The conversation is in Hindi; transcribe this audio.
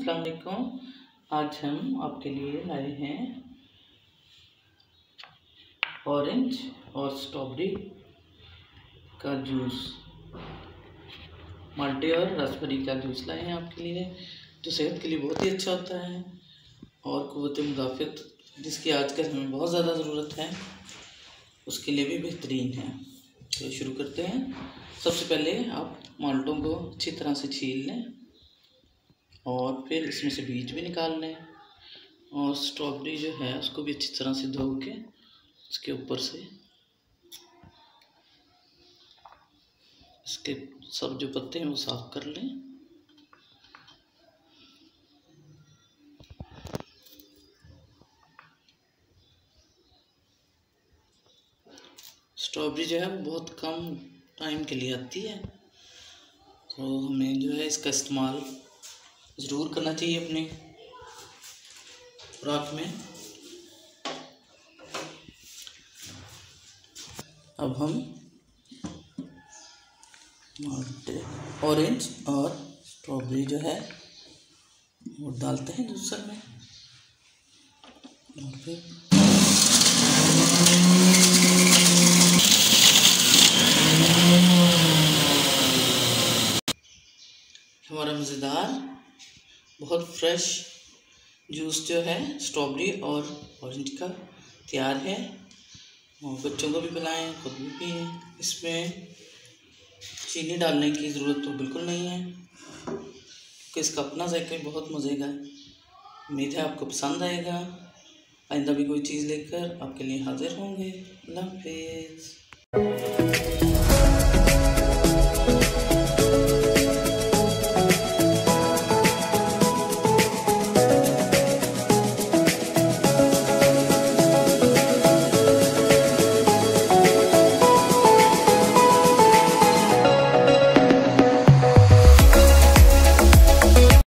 अस्सलाम वालेकुम। आज हम आपके लिए लाए हैं ऑरेंज और स्ट्रॉबेरी का जूस, माल्टे और रास्पबेरी का जूस लाए हैं आपके लिए, जो सेहत के लिए बहुत ही अच्छा होता है और क़ुव्वत मुदाफ़त जिसकी आजकल हमें बहुत ज़्यादा ज़रूरत है, उसके लिए भी बेहतरीन है। तो शुरू करते हैं। सबसे पहले आप माल्टों को अच्छी तरह से छील लें और फिर इसमें से बीज भी निकाल लें, और स्ट्रॉबेरी जो है उसको भी अच्छी तरह से धो के उसके ऊपर से इसके सब जो पत्ते हैं वो साफ कर लें। स्ट्रॉबेरी जो है वो बहुत कम टाइम के लिए आती है, तो हमें जो है इसका इस्तेमाल ज़रूर करना चाहिए अपने खुराक में। अब हम ऑरेंज और स्ट्रॉबेरी जो है वो डालते हैं जूसर में, और फिर हमारा मज़ेदार बहुत फ्रेश जूस जो है स्ट्रॉबेरी और ऑरेंज का तैयार है, और बच्चों को भी पिलाएं, खुद भी पिएं। इसमें चीनी डालने की ज़रूरत तो बिल्कुल नहीं है, क्योंकि इसका अपना जायका बहुत मज़े का है। उम्मीद है आपको पसंद आएगा। आइंदा भी कोई चीज़ लेकर आपके लिए हाजिर होंगे। अल्लाह हाफ़िज़।